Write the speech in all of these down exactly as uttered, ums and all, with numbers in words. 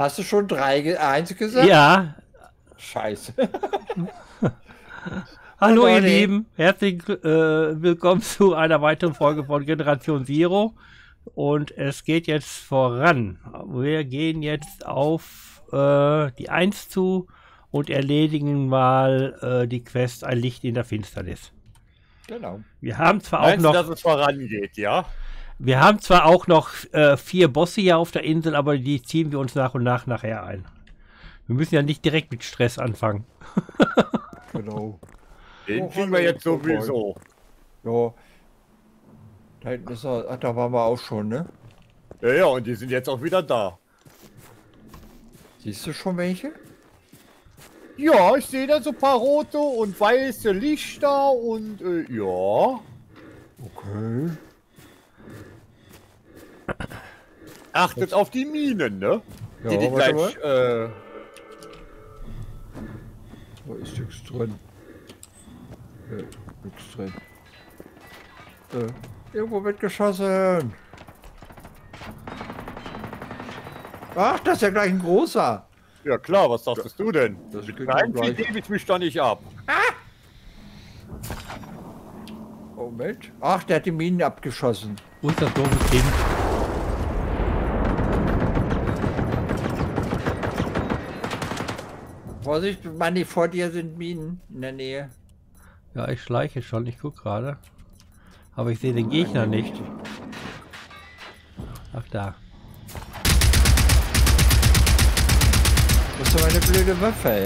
Hast du schon drei, ge eins gesagt? Ja. Scheiße. Hallo, Oh, ihr Leute. Lieben. Herzlich äh, willkommen zu einer weiteren Folge von Generation Zero. Und es geht jetzt voran. Wir gehen jetzt auf äh, die eins zu und erledigen mal äh, die Quest Ein Licht in der Finsternis. Genau. Wir haben zwar Meinst auch du, noch, dass es vorangeht, ja? wir haben zwar auch noch äh, vier Bosse hier auf der Insel, aber die ziehen wir uns nach und nach nachher ein. Wir müssen ja nicht direkt mit Stress anfangen. Genau. Den Oh, kriegen hallo, wir jetzt Kobold. sowieso. Ja. Da hinten ist er. Ach, da waren wir auch schon, ne? Ja, ja, und die sind jetzt auch wieder da. Siehst du schon welche? Ja, ich sehe da so ein paar rote und weiße Lichter und äh, ja. Okay. Achtet auf die Minen, ne? Ja, die die warte gleich, äh, Da ist nichts drin. Äh, nichts drin. Äh, irgendwo wird geschossen. Ach, das ist ja gleich ein großer. ja klar, was dachtest du denn? Das Mit geht keinem doch gleich. Vieh gebe ich mich da nicht ab. Moment. Ach, der hat die Minen abgeschossen. Unser doofes Kind. Vorsicht, Manni, vor dir sind Minen in der Nähe. Ja, ich schleiche schon, ich gucke gerade. Aber ich sehe den Gegner nicht. Ach da. Das ist so eine blöde Waffe, ey.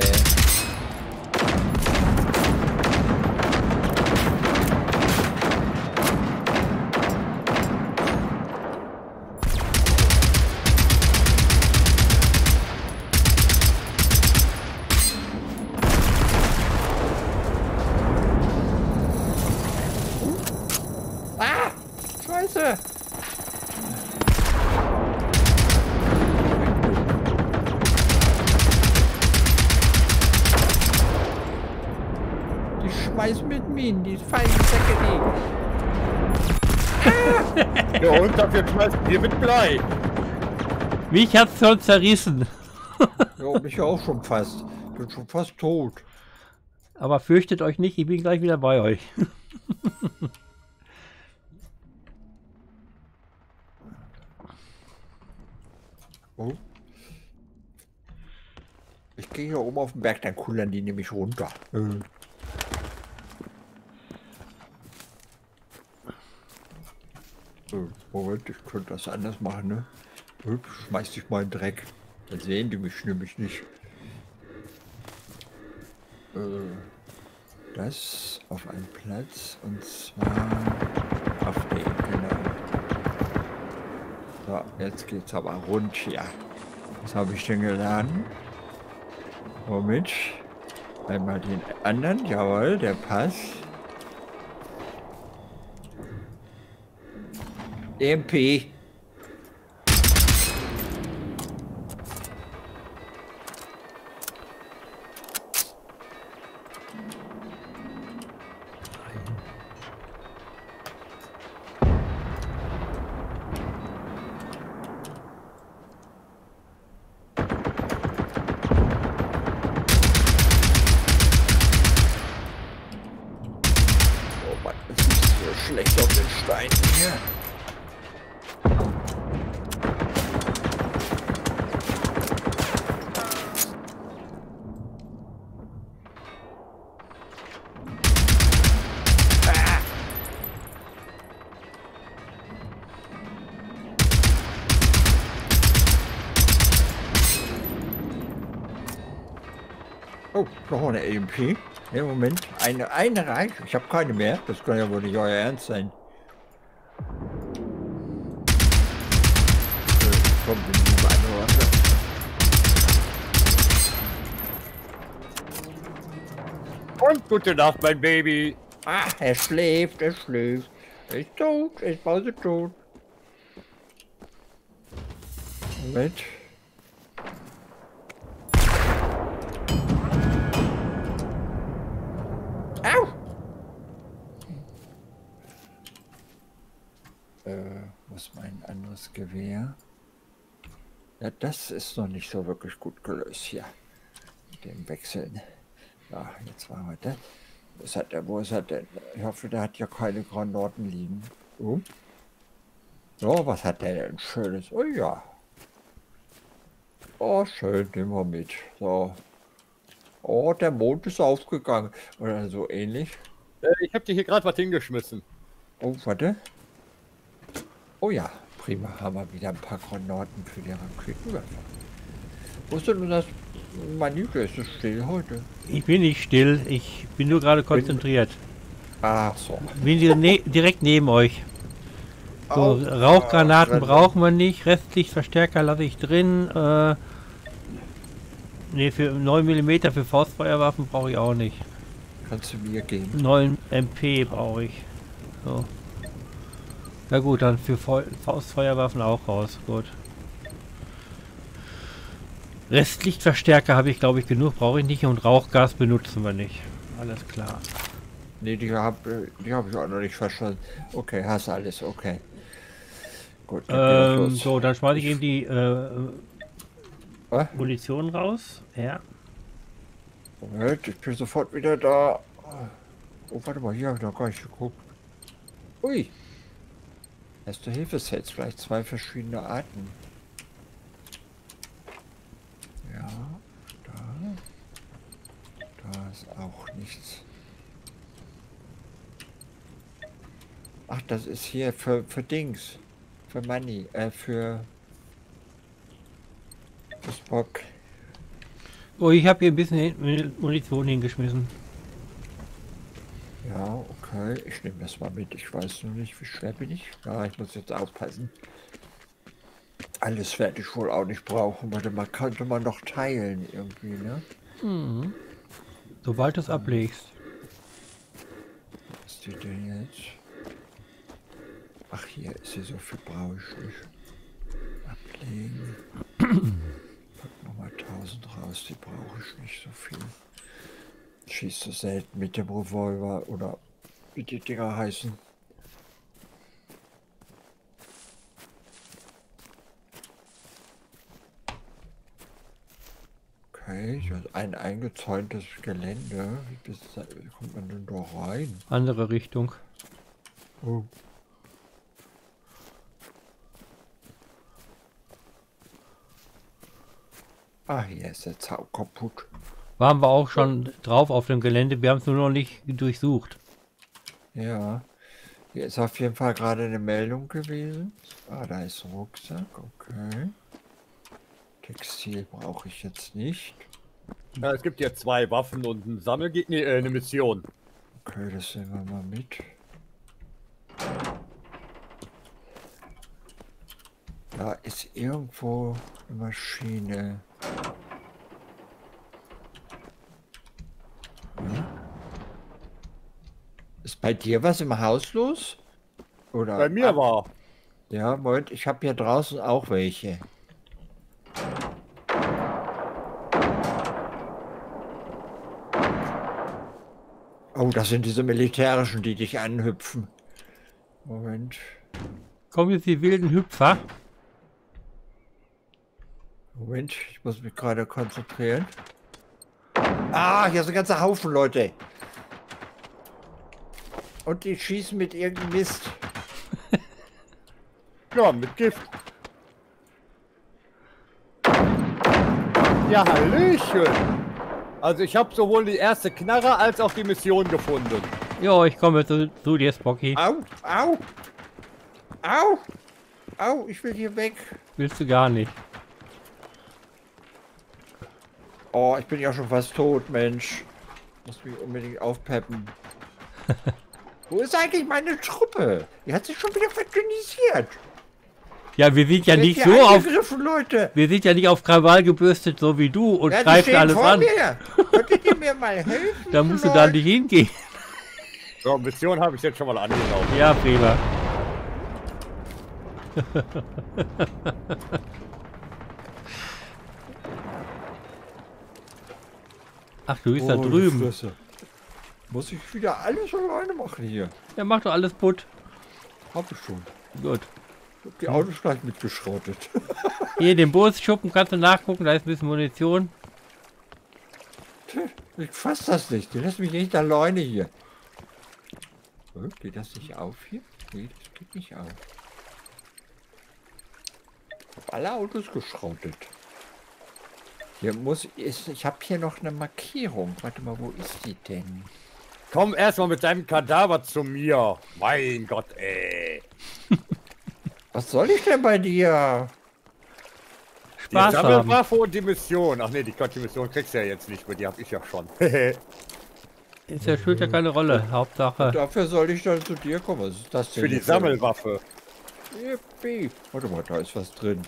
Ah! Scheiße! Die schmeißen mit Minen, die feigen Säcke, die. Ja, und dafür schmeißen wir mit Blei. Mich hat's schon zerrissen. Ja, mich auch schon fast. Bin schon fast tot. Aber fürchtet euch nicht, ich bin gleich wieder bei euch. Oh. Ich gehe hier oben auf den Berg, dann kullern die nämlich runter. Äh. Äh, Moment, ich könnte das anders machen, ne? Hübsch, schmeiß dich mal in den Dreck. Dann sehen die mich nämlich nicht. Äh, das auf einen Platz und zwar auf den, genau. So, jetzt geht's aber rund hier. Was habe ich denn geladen? Moment. Einmal den anderen, jawohl, der passt. E M P. Oh Mann, das ist so schlecht auf den Stein hier. Oh, noch eine E M P. Ja, Moment. Eine, eine reicht. Ich habe keine mehr. Das kann ja wohl nicht euer Ernst sein. So, kommt in diese eine Waffe. Und gute Nacht, mein Baby. Ah, er schläft, er schläft. Er ist tot, er ist mausetot. Moment. Au! Äh, wo ist mein anderes Gewehr? Ja, das ist noch nicht so wirklich gut gelöst hier. Mit dem Wechseln. Ja, jetzt machen wir das. Was hat er, wo ist er denn? Ich hoffe, der hat ja keine Granaten liegen. Oh. So, was hat der denn Schönes? Oh ja. Oh, schön, nehmen wir mit. So. Oh, der Mond ist aufgegangen. Oder so ähnlich. Äh, ich habe dir hier gerade was hingeschmissen. Oh, warte. Oh ja, prima. Haben wir wieder ein paar Granaten für die Raketenwerfer. Wo ist denn nun das Manüge? Ist es still heute? Ich bin nicht still, ich bin nur gerade konzentriert. Ach so. Bin hier ne direkt neben euch. So, Au. Rauchgranaten Ah, brauchen wir nicht, restlich Verstärker lasse ich drin. Äh, ne, für neun Millimeter für Faustfeuerwaffen brauche ich auch nicht. Kannst du mir geben? neun M P brauche ich. So. Na gut, dann für Feu Faustfeuerwaffen auch raus. Gut. Restlichtverstärker habe ich, glaube ich, genug, brauche ich nicht, und Rauchgas benutzen wir nicht. Alles klar. Nee, die habe die hab ich auch noch nicht verstanden. Okay, hast alles, okay. Gut, dann geht das Ähm, los. so, dann schmeiße ich eben die äh, Was? Munition raus. Ja. Moment, ich bin sofort wieder da. Oh, warte mal, hier habe ich noch gar nicht geguckt. Ui. Erste Hilfesets, vielleicht zwei verschiedene Arten. Ja, da. Da ist auch nichts. Ach, das ist hier für, für Dings. Für Money, äh, für... für Spock. Oh, ich habe hier ein bisschen hin- Munition hingeschmissen. Ja, okay, ich nehme das mal mit. Ich weiß nur nicht, wie schwer bin ich. Ja, ich muss jetzt aufpassen. Alles werde ich wohl auch nicht brauchen. Warte mal, könnte man noch teilen irgendwie, ne? Mhm. Sobald du es ablegst. Was ist die denn jetzt? Ach, hier ist sie, so viel brauche ich nicht. Ablegen. Pack nochmal tausend raus, die brauche ich nicht so viel. Schießt so selten mit dem Revolver oder wie die Dinger heißen. Okay, ich habe ein eingezäuntes Gelände. Wie bis, wie kommt man denn da rein? Andere Richtung. Oh. Ah, hier ist der Zaun kaputt. Waren wir auch schon drauf auf dem Gelände, wir haben es nur noch nicht durchsucht. Ja, hier ist auf jeden Fall gerade eine Meldung gewesen. Ah, da ist ein Rucksack, okay. Textil brauche ich jetzt nicht. Ja, es gibt ja zwei Waffen und ein Sammelge nee, äh, eine Mission. Okay, das nehmen wir mal mit. Da ist irgendwo eine Maschine. Hm? Ist bei dir was im Haus los? Oder? Bei mir Ah, war. ja, Moment, ich habe hier draußen auch welche. Oh, das sind diese militärischen, die dich anhüpfen. Moment. Kommen jetzt die wilden Hüpfer? Moment, ich muss mich gerade konzentrieren. Ah, hier ist ein ganzer Haufen, Leute. Und die schießen mit irgendeinem Mist. Ja, mit Gift. Ja, hallöchen. Also ich habe sowohl die erste Knarre als auch die Mission gefunden. Jo, ich komme zu, zu dir, Spocky. Au, au, au, au, ich will hier weg. Willst du gar nicht. Oh, ich bin ja schon fast tot, Mensch. Muss mich unbedingt aufpeppen. Wo ist eigentlich meine Truppe? Die hat sich schon wieder verdünnisiert. Ja, wir sind ja Wird nicht hier so auf... angegriffen, Leute. Wir sind ja nicht auf Krawall gebürstet, so wie du, und Ja, die greifen stehen alles vor an. mir. Könntet ihr mir mal helfen? Da musst du vielleicht? da nicht hingehen. So, Mission habe ich jetzt schon mal angelaufen. Ja, prima. Ach, du bist da Oh, die drüben. Fresse. Muss ich wieder alles alleine machen hier? Ja, mach doch alles putt. Hab ich schon. Gut. hab die Autos gleich mitgeschrottet. Hier, den Busschuppen kannst du nachgucken, da ist ein bisschen Munition. Ich fass das nicht. Die lässt mich nicht alleine hier. Oh, geht das nicht auf hier? Nee, das geht nicht auf. Ich hab alle Autos geschrottet. Hier muss ist, ich habe hier noch eine Markierung. Warte mal, wo ist die denn? Komm erstmal mit deinem Kadaver zu mir. Mein Gott, ey. Was soll ich denn bei dir? Spaß die haben. Sammelwaffe und die Mission. Ach nee, die Gott, die Mission kriegst du ja jetzt nicht, weil die hab ich ja schon. Ist ja spielt ja keine Rolle. Hauptsache. Dafür soll ich dann zu dir kommen. Was ist das denn? Für die hier Sammelwaffe. Yippie. Warte mal, da ist was drin.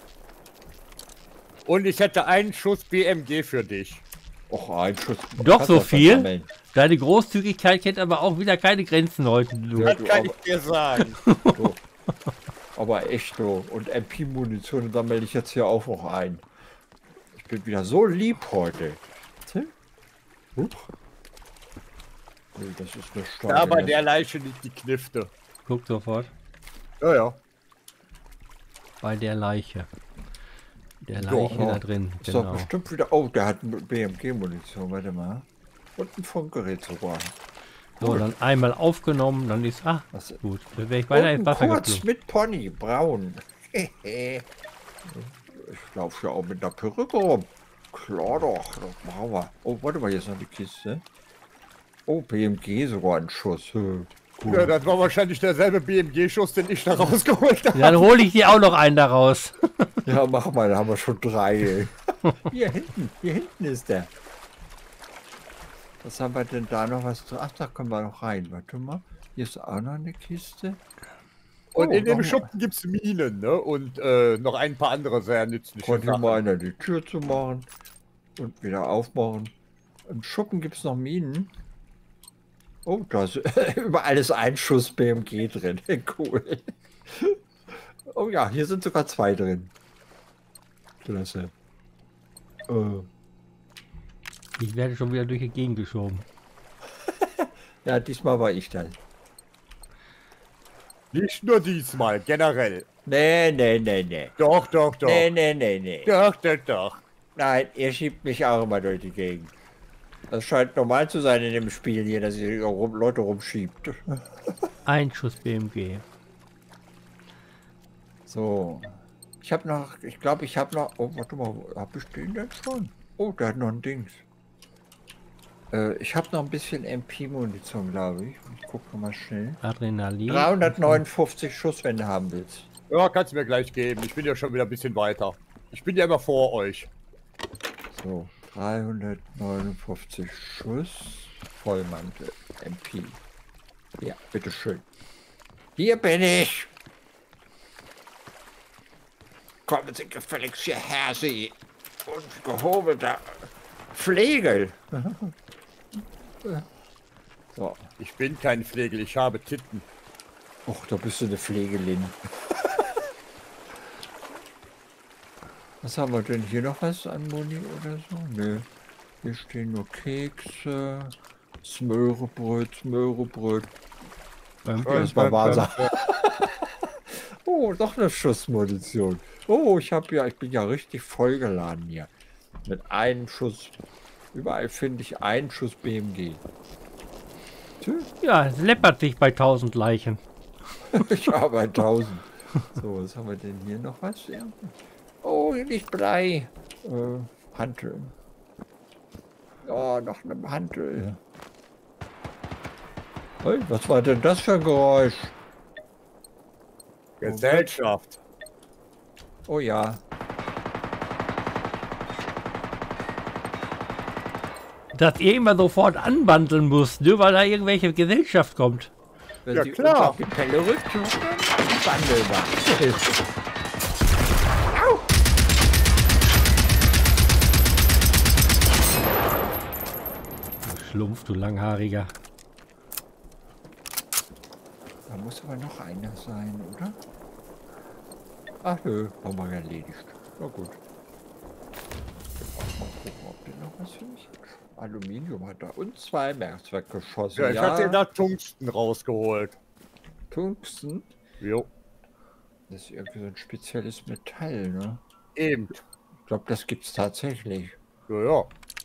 Und ich hätte einen Schuss B M G für dich. Och, ein Schuss. Doch Kannst so das viel? sammeln. Deine Großzügigkeit kennt aber auch wieder keine Grenzen heute. Du. Das du kann aber- ich dir sagen. So. Aber echt so. Und M P-Munition, da melde ich jetzt hier auch noch ein. Ich bin wieder so lieb heute. Tja. Huch. Nee, das ist eine Steine. Da bei der Leiche liegt die Knifte. Guck sofort. Ja, ja. Bei der Leiche. Der Doch, Leiche ja. da drin. Ist doch Genau. bestimmt wieder. Oh, der hat B M G-Munition. Warte mal. Und ein Funkgerät sogar. So, dann einmal aufgenommen, dann ist. Ah, Was- gut. Dann wäre ich Und beinahe ein ins Wasser kurz geflogen. mit Pony, braun. Ich laufe ja auch mit einer Perücke rum. Klar doch, das machen wir. Oh, warte mal, hier ist noch die Kiste. Oh, B M G sogar ein Schuss. Cool. Ja, das war wahrscheinlich derselbe B M G-Schuss, den ich da rausgeholt habe. Dann hole ich dir auch noch einen daraus. Ja, mach mal, da haben wir schon drei. Hier hinten, hier hinten ist der. Was haben wir denn da noch was zu? Ach, da können wir noch rein. Warte mal. Hier ist auch noch eine Kiste. Und Oh, in dem noch mal. Schuppen gibt es Minen, ne? Und äh, noch ein paar andere sehr nützliche Konnte hier Sachen. mal einer die Tür zu machen und wieder aufmachen. Im Schuppen gibt es noch Minen. Oh, da ist überall ist ein Schuss B M G drin. Cool. Oh ja, hier sind sogar zwei drin. Klasse. Äh, Ich werde schon wieder durch die Gegend geschoben. ja, diesmal war ich dann. Nicht nur diesmal, generell. Nee, nee, nee, nee. Doch, doch, doch. Nee, nee, nee, nee. Doch, doch, doch. Nein, ihr schiebt mich auch immer durch die Gegend. Das scheint normal zu sein in dem Spiel hier, dass ihr rum, Leute rumschiebt. Ein Schuss B M G. So. Ich habe noch, ich glaube, ich habe noch, oh, warte mal, habe ich den denn schon? Oh, der hat noch ein Dings. Äh, ich habe noch ein bisschen M P-Munition, glaube ich. Ich gucke noch mal schnell. Adrenalin. dreihundertneunundfünfzig Schuss, wenn du haben willst. Ja, kannst du mir gleich geben. Ich bin ja schon wieder ein bisschen weiter. Ich bin ja immer vor euch. So, dreihundertneunundfünfzig Schuss. Vollmantel, M P. Ja, bitteschön. Hier bin ich. Kommen Sie gefälligst hierher, Sie. Und gehobener Flegel. So. Ich bin kein Flegel, ich habe Titten. Och, da bist du eine Pflegelin. Was haben wir denn hier noch was an Muni oder so? Nö. Hier stehen nur Kekse, Smörebröt, Smörebröt. Beim- Das war Wahnsinn. Oh, noch eine Schussmunition. Oh, ich habe ja, ich bin ja richtig vollgeladen hier. Mit einem Schuss. Überall finde ich einen Schuss B M G. Tja, Ja, es läppert sich bei tausend Leichen. ich habe tausend. So, was haben wir denn hier noch was? Ja. Oh, hier liegt Blei. Äh, Hantel. Oh, noch eine Hantel. Hey, was war denn das für ein Geräusch? Gesellschaft. Oh ja. Dass ihr immer sofort anbandeln müsst, nur weil da irgendwelche Gesellschaft kommt. Wenn Ja, Sie klar. uns auf die Pelle rückt, dann wandelbar. Du Schlumpf, du Langhaariger. Da muss aber noch einer sein, oder? Ach nö, haben wir erledigt. Na gut. Mal gucken, ob der noch was für mich hat. Aluminium hat er und zwei Mehrzweckgeschosse. Ja, ich hatte da Tungsten rausgeholt. Tungsten. Jo. Das ist irgendwie so ein spezielles Metall, ne? Eben. Ich glaube, das gibt's tatsächlich. Ja, ja.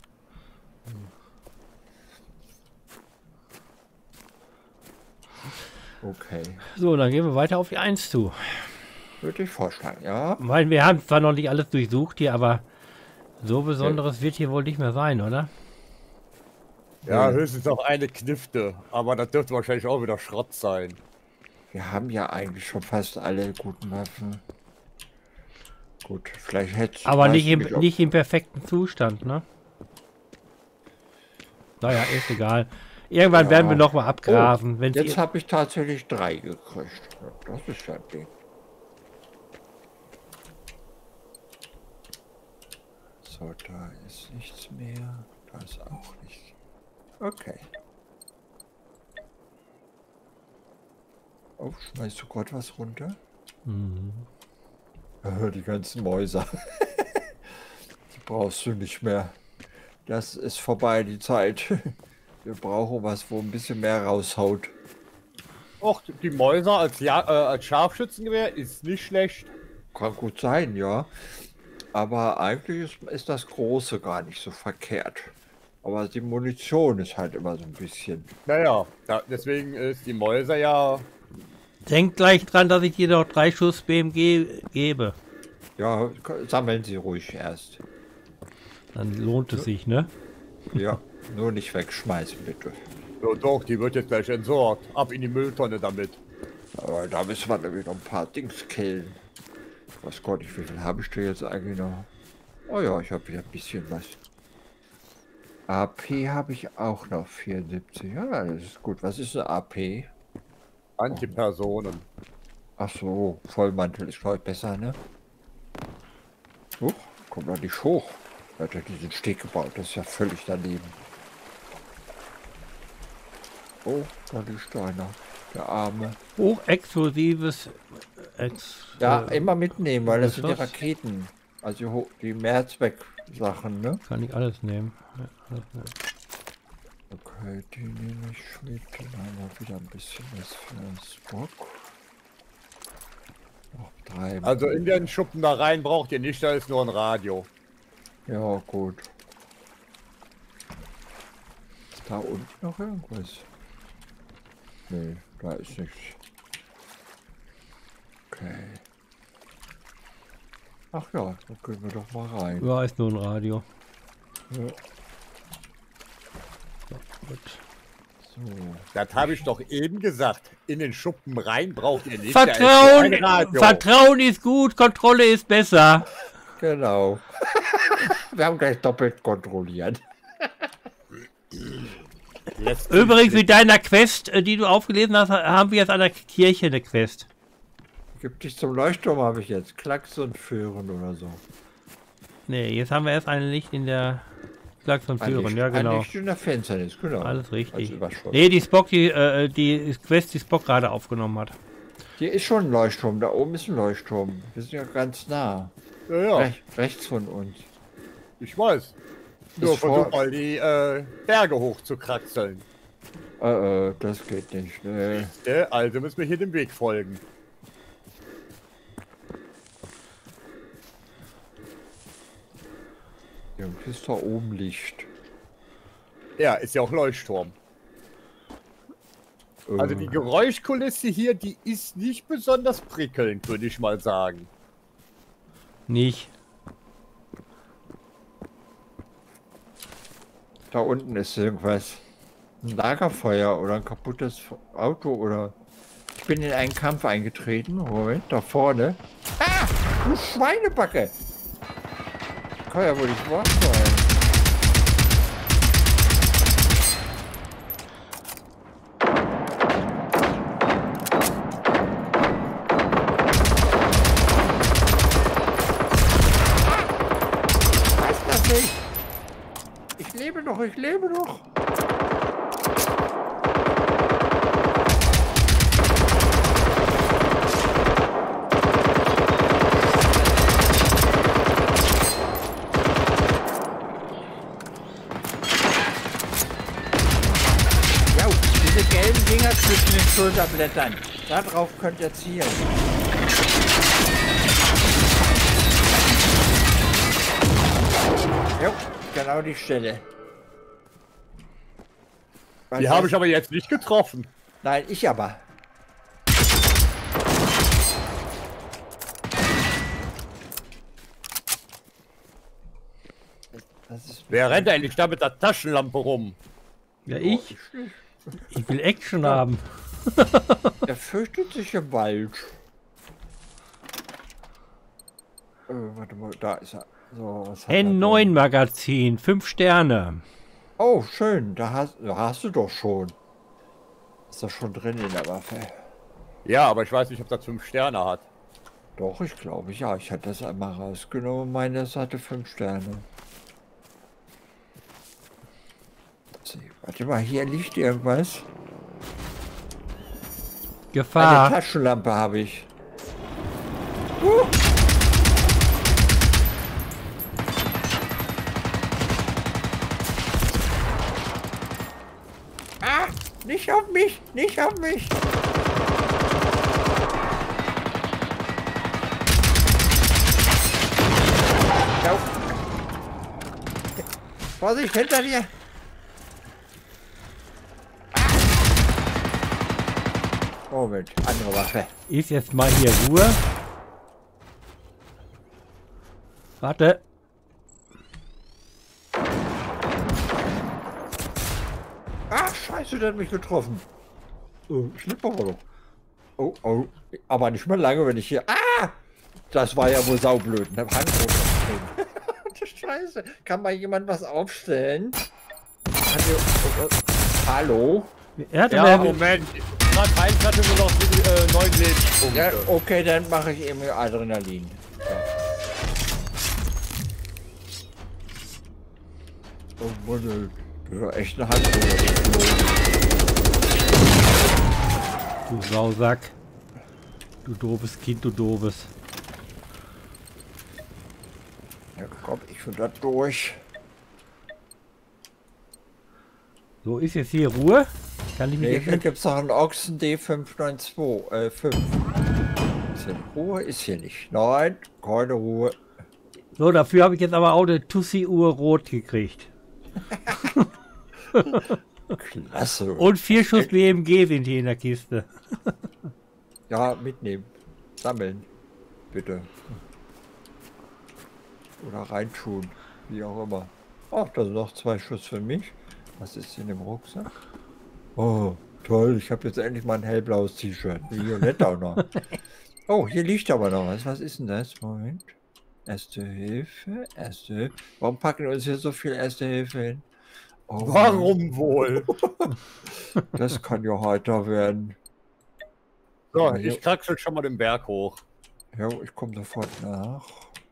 Okay. So, dann gehen wir weiter auf die eins zu. Würde ich vorschlagen, ja. Weil wir haben zwar noch nicht alles durchsucht hier, aber so Besonderes wird hier wohl nicht mehr sein, oder? Ja, Ja. höchstens noch eine Knifte. Aber das dürfte wahrscheinlich auch wieder Schrott sein. Wir haben ja eigentlich schon fast alle guten Waffen. Gut, vielleicht hätte ich... Aber nicht im, nicht im perfekten Zustand, ne? Naja, ist egal. Irgendwann Ja. werden wir noch mal abgrasen. Oh, wenn's jetzt ihr- habe ich tatsächlich drei gekriegt. Das ist ja ein Ding. So, da ist nichts mehr. Da ist auch nichts. Okay. Oh, schmeißt du Gott was runter? Mhm. Äh, Die ganzen Mäuse. Die brauchst du nicht mehr. Das ist vorbei, die Zeit. Wir brauchen was, wo ein bisschen mehr raushaut. Och, die Mäuser als, ja äh, als Scharfschützengewehr ist nicht schlecht. Kann gut sein, ja. Aber eigentlich ist, ist das Große gar nicht so verkehrt. Aber die Munition ist halt immer so ein bisschen. Naja, da, deswegen ist die Mäuser ja... Denkt gleich dran, dass ich dir noch drei Schuss B M G gebe. Ja, sammeln Sie ruhig erst. Dann lohnt es sich, ne? Ja, nur nicht wegschmeißen, bitte. Ja, doch, die wird jetzt gleich entsorgt. Ab in die Mülltonne damit. Aber da müssen wir nämlich noch ein paar Dings killen. Ich weiß gar nicht, wie viel habe ich da jetzt eigentlich noch? Oh ja, ich habe wieder ein bisschen was. A P habe ich auch noch vierundsiebzig. Ja, das ist gut. Was ist eine A P? Antipersonen. Ach so, Vollmantel ist glaube ich besser, ne? Huch, kommt noch nicht hoch. Er hat ja diesen Steg gebaut, das ist ja völlig daneben. Oh, da liegt einer, der Arme. Hochexplosives. Ex Ja, äh, immer mitnehmen, weil das sind die was? Raketen. Also die ho- die Mehrzweck-Sachen, ne? Kann ich alles nehmen. Ja, alles nehmen. Okay, die nehme ich mit. Dann haben wir wieder ein bisschen was für Spock. Noch drei. Also in den Schuppen da rein braucht ihr nicht, da ist nur ein Radio. Ja, gut. Ist da unten noch irgendwas? Nee, da ist nichts. Okay. Ach ja, dann gehen wir doch mal rein. Ja, ist nur ein Radio. Ja. So, gut. So. Das habe ich doch eben gesagt. In den Schuppen rein braucht ihr nicht. da ist nur Vertrauen, ein Radio. Vertrauen ist gut, Kontrolle ist besser. Genau. Wir haben gleich doppelt kontrolliert. Lässt sich Übrigens, nicht- mit deiner Quest, äh, die du aufgelesen hast, haben wir jetzt an der Kirche eine Quest. Gibt dich zum Leuchtturm, habe ich jetzt. Klacks und Führen oder so. Nee, jetzt haben wir erst ein Licht in der Klacks und Ein Führen, Licht- ja genau. Ein Licht in der Finsternis, genau. Alles Als richtig. Überschrift. Nee, die Spock, die, äh, die Quest, die Spock gerade aufgenommen hat. Hier ist schon ein Leuchtturm, da oben ist ein Leuchtturm. Wir sind ja ganz nah. Ja, ja, Rech rechts von uns. ich weiß. Nur Ist vor- versuch mal die äh, Berge hoch zu kraxeln. Äh, äh, das geht nicht. Nee. Äh, Also müssen wir hier dem Weg folgen. Irgendwie ist da oben Licht. Ja, ist ja auch Leuchtturm. Äh, Also die Geräuschkulisse hier, die ist nicht besonders prickelnd, würde ich mal sagen. Nicht. Da unten ist irgendwas. Ein Lagerfeuer oder ein kaputtes Auto oder... Ich bin in einen Kampf eingetreten. Moment, da vorne. Ah! Du Schweinebacke! Kann ja wohl nicht wahr sein. Was ist das nicht? Ich lebe noch, ich lebe noch. Ja, diese gelben Dinger zwischen den Schulterblättern. Darauf könnt ihr zielen. Ja, genau die Stelle. Was Die habe heißt- ich aber jetzt nicht getroffen. Nein, ich aber. Das ist Wer rennt eigentlich da mit der Taschenlampe rum? Ja, ich. Ich will Action haben. Er fürchtet sich im Wald. Äh, warte mal, da ist er. So, was hat er N neun Magazin, fünf Sterne. denn? Oh, schön. Da hast, da hast du doch schon. Ist doch schon drin in der Waffe. Ja, aber ich weiß nicht, ob das fünf Sterne hat. Doch, ich glaube ja. Ich hatte das einmal rausgenommen. Meine hatte fünf Sterne. Warte mal, hier liegt irgendwas. Eine Gefahr. Taschenlampe habe ich. Uh. Ah, nicht auf mich, nicht auf mich. Lauf. Vorsicht, hinter dir. Moment, andere Waffe. Ist jetzt mal hier Ruhe. Warte. Ah, scheiße, der hat mich getroffen. Oh, Schlipper doch. Oh, oh, aber nicht mehr lange, wenn ich hier... Ah! Das war ja wohl saublöd. Ne? Scheiße. Kann mal jemand was aufstellen? Hat hier, oh, oh. Hallo? Er hatte Ja, mehr- Moment. Grad eins hatte nur noch äh, neun Lebenspunkte. Ja, okay, dann mache ich eben Adrenalin. Ja. Oh Mann, ey. Ja, echt eine Hand. Du Sausack. Du doofes Kind, du doofes. Ja, komm, ich bin da durch. So, ist jetzt hier Ruhe? Kann ich mich Nee, jetzt hier nicht... gibt es noch einen Ochsen D fünf neun zwei, äh, fünf. Ist hier Ruhe? Ist hier nicht. Nein, keine Ruhe. So, dafür habe ich jetzt aber auch eine Tussi-Uhr rot gekriegt. Klasse. Und vier Schuss B M G sind hier in der Kiste. Ja, mitnehmen. Sammeln. Bitte. Oder reintun. Wie auch immer. Ach, da sind noch zwei Schuss für mich. Was ist in dem Rucksack? Oh, toll. Ich habe jetzt endlich mal ein hellblaues T-Shirt. Violett auch noch. Oh, hier liegt aber noch was. Was ist denn das? Moment. Erste Hilfe. Erste Hilfe. Warum packen wir uns hier so viel Erste Hilfe hin? Oh, Warum wohl? das kann ja heiter werden. So, ich kraxel schon mal den Berg hoch. Ja, ich komme sofort nach.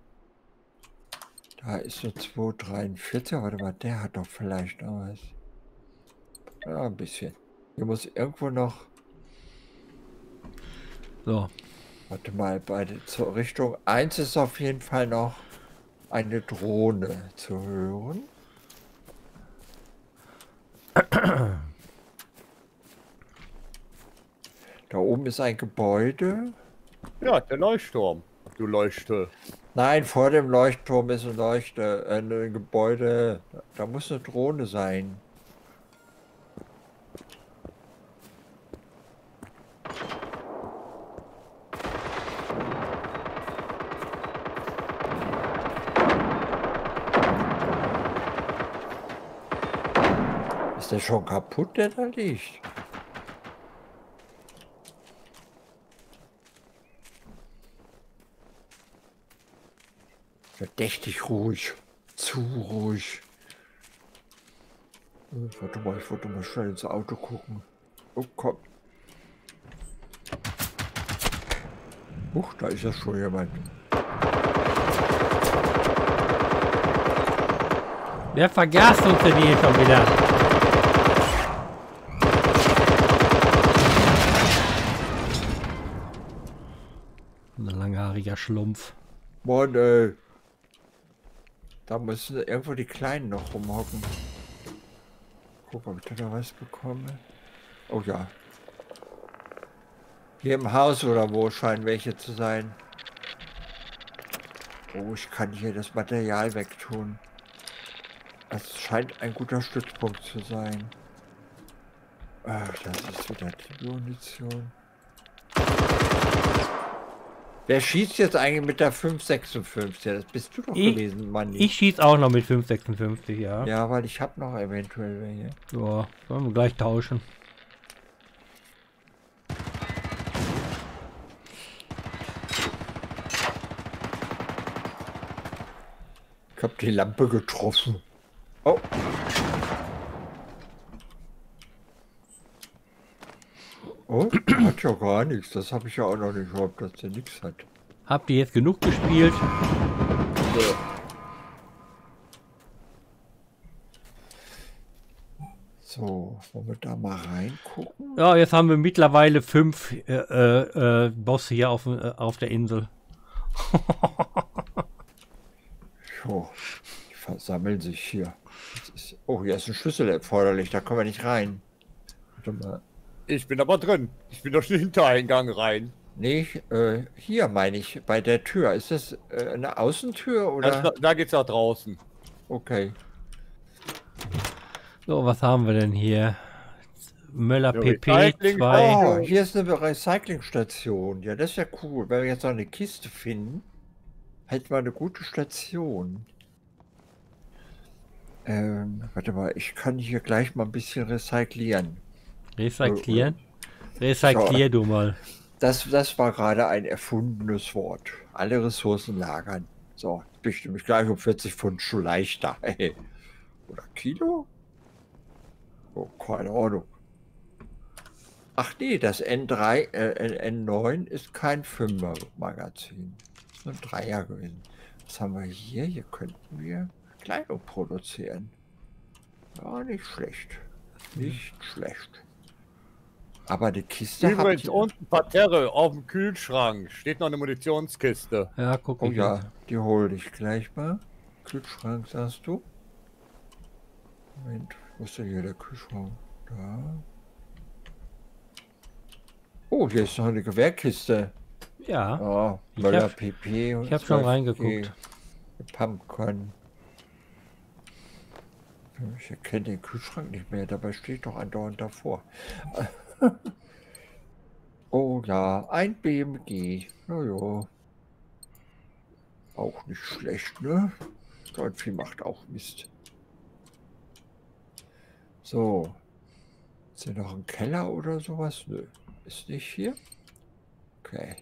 Da ist so zwei dreiundvierzig. Warte mal, der hat doch vielleicht noch was. Ja, ein bisschen. Hier muss irgendwo noch... So, Warte mal, bei der zur Richtung eins ist auf jeden Fall noch eine Drohne zu hören. Da oben ist ein Gebäude. Ja, der Leuchtturm. Du Leuchte. Nein, vor dem Leuchtturm ist ein Leuchte, äh, ein Gebäude. Da muss eine Drohne sein. Ist der schon kaputt, der da liegt? Verdächtig ruhig. Zu ruhig. Äh, Warte mal, ich wollte mal schnell ins Auto gucken. Oh, komm. Huch, da ist ja schon jemand. wer vergast uns denn hier schon wieder? Ein langhaariger Schlumpf. Mann, ey. Da müssen irgendwo die Kleinen noch rumhocken. Guck, ob ich da noch was bekomme. Oh ja. Hier im Haus oder wo scheinen welche zu sein. Oh, ich kann hier das Material wegtun. Das scheint ein guter Stützpunkt zu sein. Ach, das ist wieder die Munition. Wer schießt jetzt eigentlich mit der fünf sechsundfünfzig? Das bist du doch Ich- gewesen, Mann. Ich schieß auch noch mit fünf sechsundfünfzig, ja. Ja, weil ich habe noch eventuell welche. Ja, sollen wir gleich tauschen. Ich habe die Lampe getroffen. Oh. Oh, der hat ja gar nichts. Das habe ich ja auch noch nicht gehofft, dass der nichts hat. Habt ihr jetzt genug gespielt? So, wollen wir da mal reingucken? Ja, jetzt haben wir mittlerweile fünf äh, äh, äh, Bosse hier auf, äh, auf der Insel. Jo, die versammeln sich hier. Das ist, oh, hier ist ein Schlüssel erforderlich, da kommen wir nicht rein. Warte mal. Ich bin aber drin. Ich bin durch den Hintereingang rein. Nee, äh, hier meine ich, bei der Tür. Ist das äh, eine Außentür oder? Da, da geht's nach draußen. Okay. So, was haben wir denn hier? Möller Ja, P P Recycling- zwei. Oh, hier ist eine Recyclingstation. Ja, das ist ja cool. Wenn wir jetzt noch eine Kiste finden, hätten wir eine gute Station. Ähm, warte mal, ich kann hier gleich mal ein bisschen recyclieren. Recyclieren? Recyclier du mal. Das, das war gerade ein erfundenes Wort. Alle Ressourcen lagern. So, jetzt bin ich nämlich gleich um vierzig Pfund schon leichter. Oder Kilo? Oh, keine Ahnung. Ach nee, das N drei, äh, N neun ist kein fünfer Magazin. Das ist nur ein Dreier gewesen. Was haben wir hier? Hier könnten wir Kleidung produzieren. Ja, nicht schlecht. Nicht schlecht. Aber die Kiste habe Übrigens ich... unten Parterre auf dem Kühlschrank. Steht noch eine Munitionskiste. Ja, guck Oh ich ja, mal. die hole ich gleich mal. Kühlschrank, sagst du? Moment, wo ist denn hier der Kühlschrank? Da. Oh, hier ist noch eine Gewehrkiste. Ja, Oh, Ich Möller hab- P P. und ich hab schon zwölf G. reingeguckt. Pumpgun. Ich erkenne den Kühlschrank nicht mehr, dabei steht doch andauernd davor. Oh ja, ein B M G. Naja. Auch nicht schlecht, ne? So ein Vieh macht auch Mist. So. Ist hier noch ein Keller oder sowas? Nö. Ist nicht hier? Okay.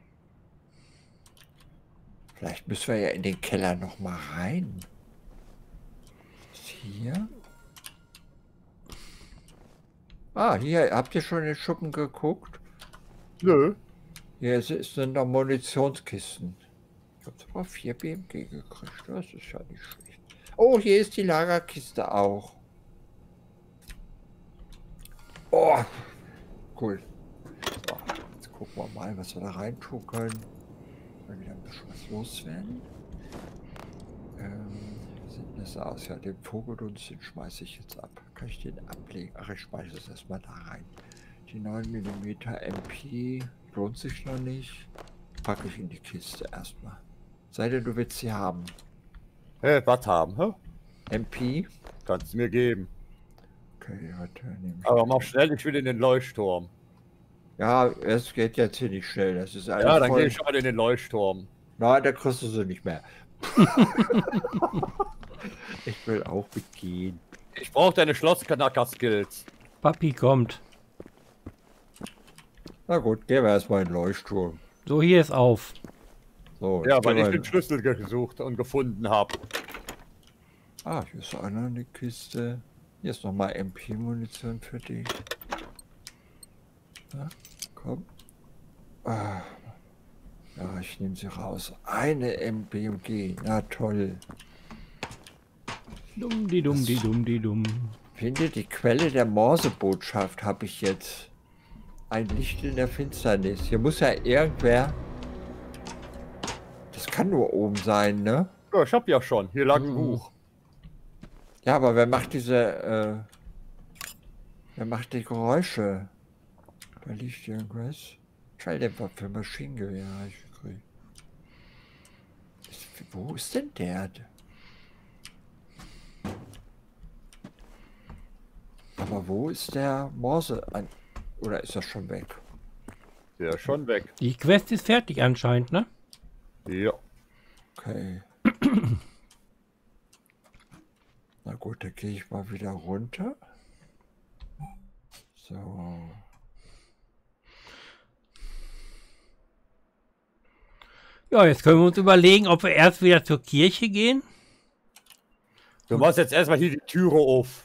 Vielleicht müssen wir ja in den Keller noch mal rein. Ist hier? Ah, hier, habt ihr schon in den Schuppen geguckt? Nö. Hier sind noch Munitionskisten. Ich habe sogar vier B M G gekriegt. Das ist ja nicht schlecht. Oh, hier ist die Lagerkiste auch. Oh, cool. So, jetzt gucken wir mal, was wir da rein tun können. Mal wieder ein bisschen was loswerden. Ähm, wie sieht das aus? Ja, den Vogeldunst, den schmeiße ich jetzt ab. Kann ich den ablegen? Ach, ich schmeiße es erstmal da rein. Die neun Millimeter M P lohnt sich noch nicht. Packe ich in die Kiste erstmal. Sei denn, du willst sie haben. Hä, was haben, hä? M P? Kannst du mir geben. Okay, warte, nehme ich. Aber mach schnell, ich will in den Leuchtturm. Ja, es geht jetzt hier nicht schnell. Das ist alles Ja, dann voll. gehe ich schon mal in den Leuchtturm. Nein, da kriegst du sie nicht mehr. Ich will auch begehen. Ich brauche deine Schlossknacker-Skills. Papi kommt. Na gut, gehen wir erstmal in den Leuchtturm. So, hier ist auf. So, Ja, jetzt weil gehen ich wir- den Schlüssel gesucht und gefunden habe. Ah, hier ist auch noch eine Kiste. Hier ist nochmal M P-Munition für dich. Ja, komm. Ah. Ja, ich nehme sie raus. Eine M B M G. Na toll. Dumm, die dumm, die dumm, die dumm. Finde die Quelle der Morsebotschaft habe ich jetzt. Ein Licht in der Finsternis. Hier muss ja irgendwer... Das kann nur oben sein, ne? Ja, ich hab ja schon. Hier lag ein Mhm. Buch. Ja, aber wer macht diese... Äh, wer macht die Geräusche? Da liegt irgendwas. Schalldämpfer für Maschinengewehr habe ich gekriegt. Ist, wo ist denn der? wo ist der Morse? An oder ist das schon weg? Der ist schon weg. Die Quest ist fertig anscheinend, ne? Ja. Okay. Na gut, dann gehe ich mal wieder runter. So. Ja, jetzt können wir uns überlegen, ob wir erst wieder zur Kirche gehen. Du machst jetzt erstmal hier die Türe auf.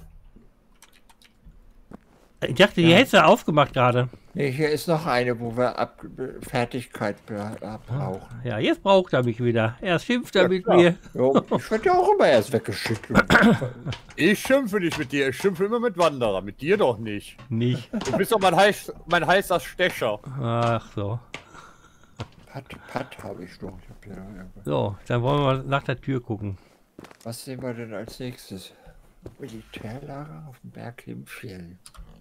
Ich dachte, die Ja. hättest du aufgemacht gerade. Nee, hier ist noch eine, wo wir Ab Fertigkeit be- brauchen. Ja, jetzt braucht er mich wieder. Erst schimpft er Ja, mit klar. mir. Jo, ich werde ja auch immer erst weggeschickt. Ich schimpfe nicht mit dir, ich schimpfe immer mit Wanderer. Mit dir doch nicht. Nicht. Du bist doch mein, heiß, mein heißer Stecher. Ach so. Pat, Pat habe ich doch. Ich hab hier noch irgendwas. So, dann wollen wir mal nach der Tür gucken. Was sehen wir denn als nächstes? Militärlager auf dem Berg Himmfjell.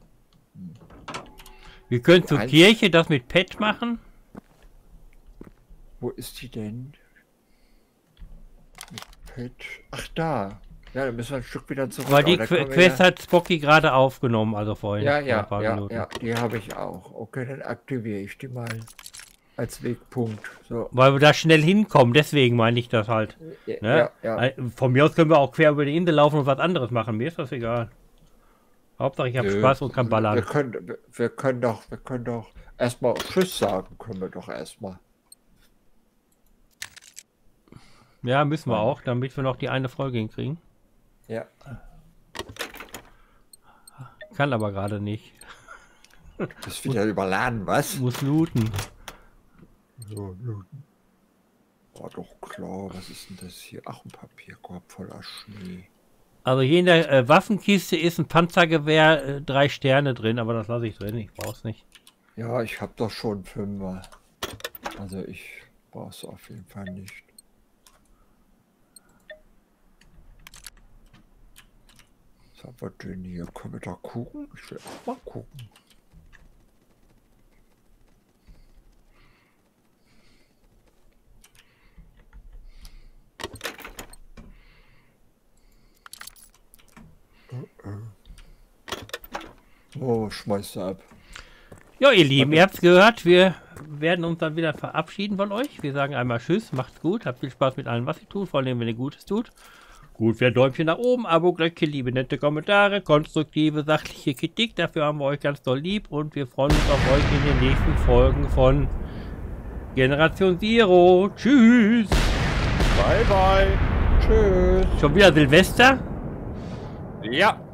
Wir können zur Eins- Kirche das mit Pet machen. Wo ist die denn? Mit Pet. Ach, da. Ja, dann müssen wir ein Stück wieder zurück. Weil die Aber da Que- können wir Quest ja, hat Spocky gerade aufgenommen, also vorhin. ja, vor ja, ein paar ja, Minuten. ja, die habe ich auch. Okay, dann aktiviere ich die mal als Wegpunkt. So. Weil wir da schnell hinkommen, deswegen meine ich das halt. Ja, Ne? ja, ja. Äh, Von mir aus können wir auch quer über die Insel laufen und was anderes machen. Mir ist das egal. Hauptsache ich habe Nö, Spaß und kann Wir ballern. können, wir, wir können doch, wir können doch erstmal Tschüss sagen, können wir doch erstmal. Ja, müssen wir auch, damit wir noch die eine Folge hinkriegen. Ja. Kann aber gerade nicht. Das ist wieder überladen, was? Muss looten. So, looten. War doch klar, was ist denn das hier? Ach, ein Papierkorb voller Schnee. Also hier in der äh, Waffenkiste ist ein Panzergewehr, äh, drei Sterne drin, aber das lasse ich drin, ich brauch's nicht. Ja, ich habe doch schon Fünfer. Also ich brauche es auf jeden Fall nicht. Was haben wir denn hier? Können wir da gucken? Ich will auch mal gucken. Oh, schmeißt er ab. Ja, ihr Lieben, ihr habt's gehört, wir werden uns dann wieder verabschieden von euch. Wir sagen einmal Tschüss, macht's gut, habt viel Spaß mit allem, was ihr tut, vor allem, wenn ihr Gutes tut. Gut, wer Däumchen nach oben, Abo, Glöckchen, liebe nette Kommentare, konstruktive, sachliche Kritik, dafür haben wir euch ganz doll lieb und wir freuen uns auf euch in den nächsten Folgen von Generation Zero. Tschüss! Bye, bye. Tschüss. Schon wieder Silvester? Ja.